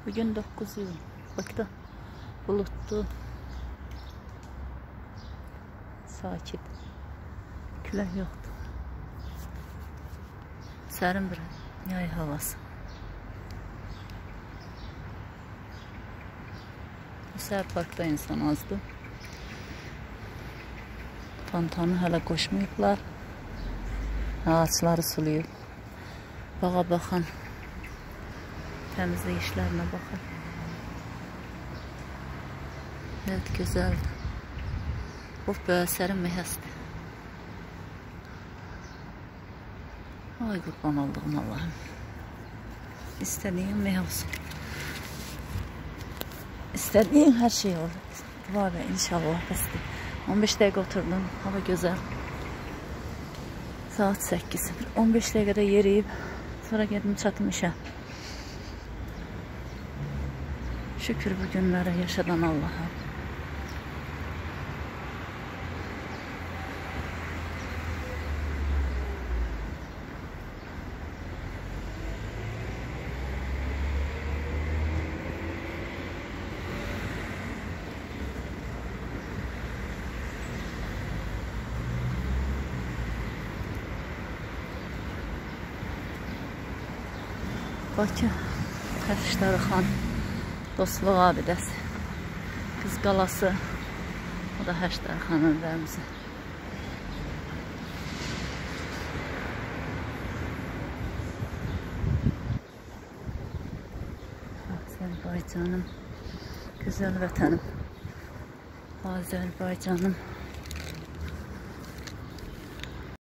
Bugün 9 iyun. Bakıda bulutlu. Sakit. Külək yoxdur. Sərin bir yay havası. Bu səhər parkda insan azdı. Fontanı hələ qoşmayıblar. Ağaçları sulayıb. Bağa baxan, təmizlik işlərinə baxın. Evet, gözəldir. Bu böyle sərin mehəsdir. Ay qurban olduğum Allah'ım. İstediğin meh olsun. İstediğin her şey olur. Var ya inşallah. 15 dəqiqə oturdum. Hava güzel. Saat 8. 15 dəqiqədə yeriyib. Sonra geldim çatım işə. Şükür bu günlərə yaşadan Allah'a. Bakı Həşdərxan Dostluq abidəsi, Qız qalası, o da Həşdərxanın rəmzi. Azərbaycanım, gözəl vətənim, Azərbaycanım.